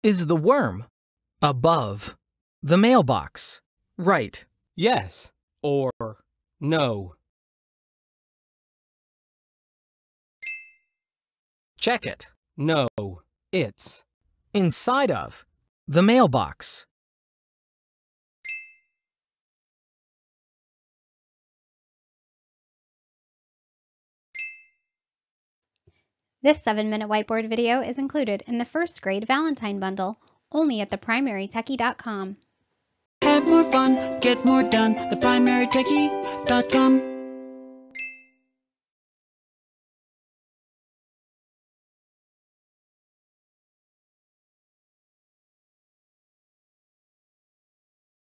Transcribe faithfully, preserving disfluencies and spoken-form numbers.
Is the worm above the mailbox? Right. Yes or no. Check it. No, it's Inside of the mailbox. This seven minute whiteboard video is included in the first grade Valentine bundle, only at the primary techie dot com. Have more fun, get more done, the primary techie dot com.